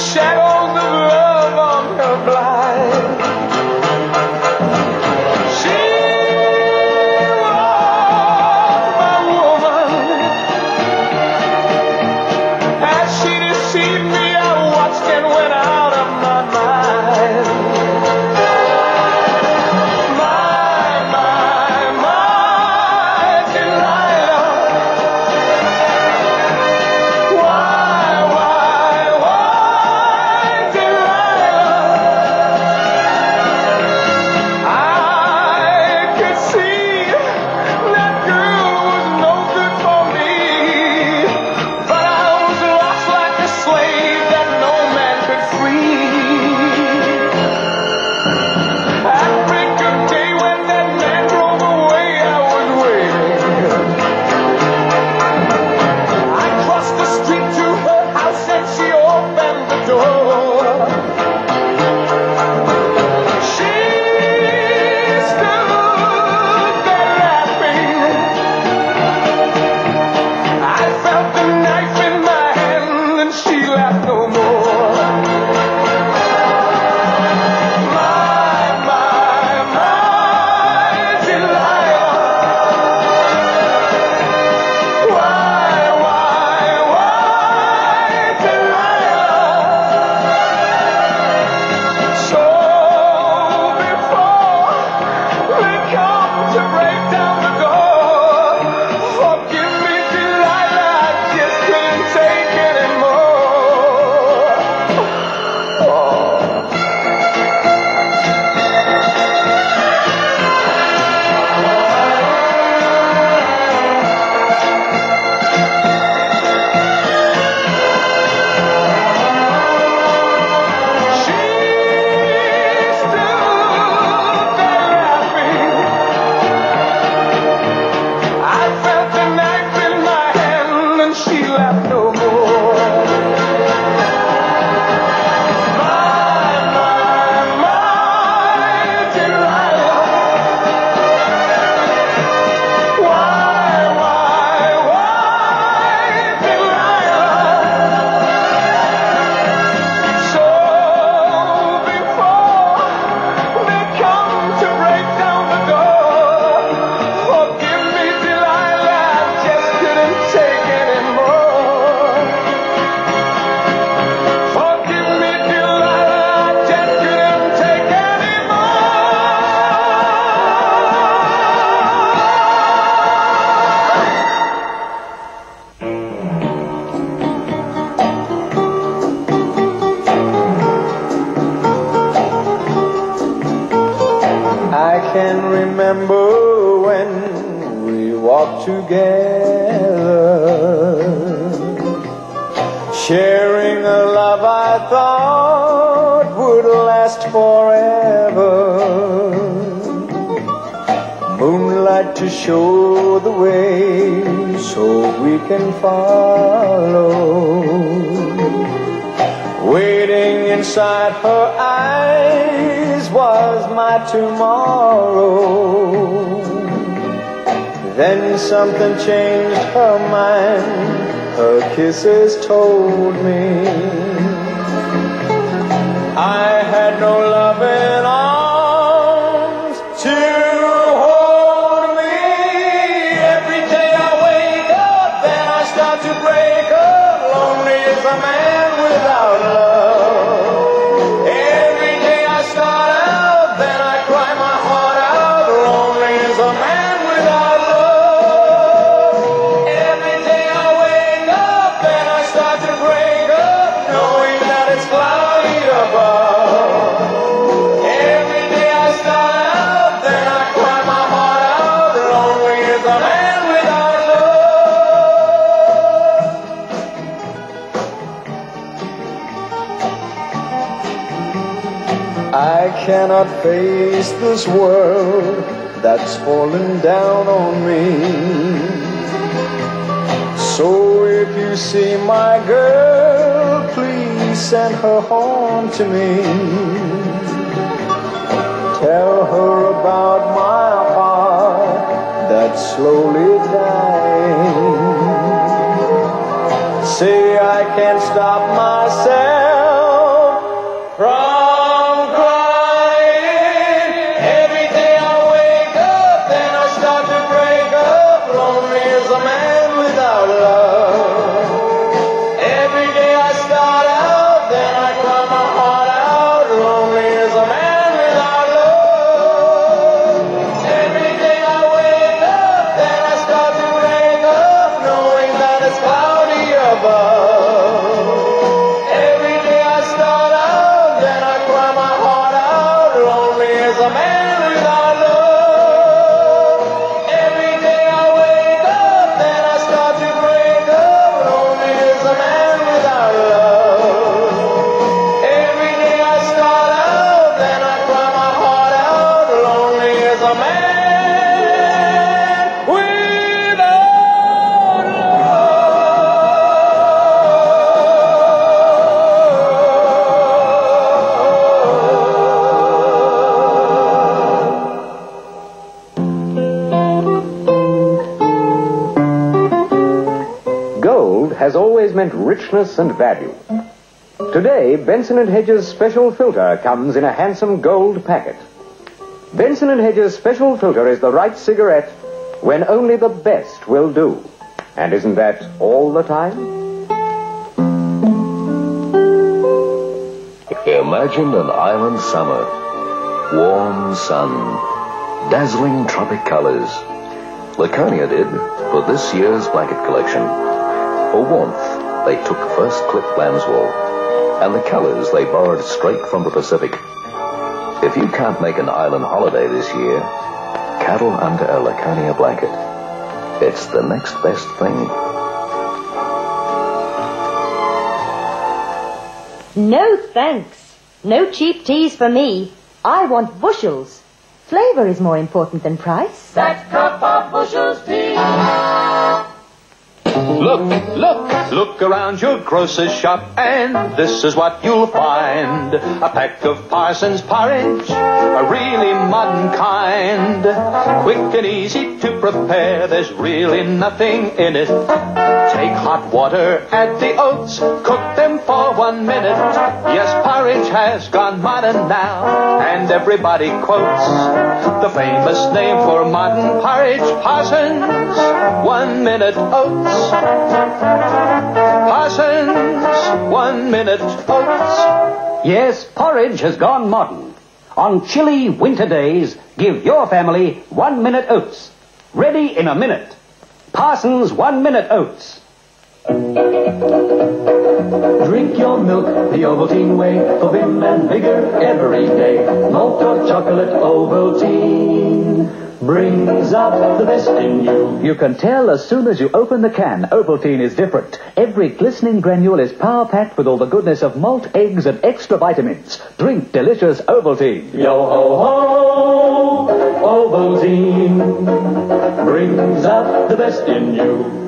shadows of love on her blind. She was my woman. As she deceived me, I watched and went out of my mind. I can remember when we walked together, sharing a love I thought would last forever. Moonlight to show the way so we can follow. Waiting inside her eyes was my tomorrow. Then something changed her mind, her kisses told me I had no loving arms to hold me. Every day I wake up, then I start to break up. Lonely as a man without love. Every day I start out, then I cry my heart out. Lonely as a man without love. Every day I wake up, then I start to break up, knowing that it's cloudy above. Every day I start out, then I cry my heart out. Lonely as a man without love. I cannot face this world that's falling down on me. So if you see my girl, please send her home to me. Tell her about my heart that's slowly dying. Say I can't stop myself meant richness and value. Today, Benson & Hedges Special Filter comes in a handsome gold packet. Benson & Hedges Special Filter is the right cigarette when only the best will do. And isn't that all the time? Imagine an island summer. Warm sun. Dazzling tropic colors. Laconia did for this year's blanket collection. For warmth, they took first clip lamb's wool. And the colors they borrowed straight from the Pacific. If you can't make an island holiday this year, cuddle under a Laconia blanket. It's the next best thing. No thanks. No cheap teas for me. I want bushels. Flavor is more important than price. That cup of Bushels tea. Look around your grocer's shop, and this is what you'll find. A pack of Parsons porridge, a really modern kind. Quick and easy to prepare, there's really nothing in it. Take hot water, add the oats, cook them for 1 minute. Yes, porridge has gone modern now, and everybody quotes the famous name for modern porridge, Parsons 1 minute oats. Parsons 1 minute oats. Yes, porridge has gone modern. On chilly winter days, give your family 1 minute oats. Ready in a minute. Parsons 1 minute oats. Drink your milk the Ovaltine way, for vim and vigor every day. Malt or chocolate Ovaltine brings out the best in you. You can tell as soon as you open the can, Ovaltine is different. Every glistening granule is power-packed with all the goodness of malt, eggs, and extra vitamins. Drink delicious Ovaltine. Yo-ho-ho, Ovaltine brings out the best in you.